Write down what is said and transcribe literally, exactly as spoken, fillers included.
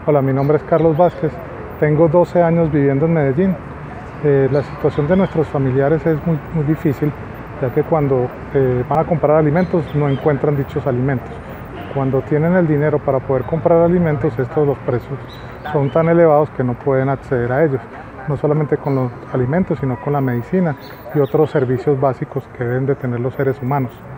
Hola, mi nombre es Carlos Vázquez, tengo doce años viviendo en Medellín. Eh, la situación de nuestros familiares es muy, muy difícil, ya que cuando eh, van a comprar alimentos no encuentran dichos alimentos. Cuando tienen el dinero para poder comprar alimentos, estos los precios son tan elevados que no pueden acceder a ellos, no solamente con los alimentos, sino con la medicina y otros servicios básicos que deben de tener los seres humanos.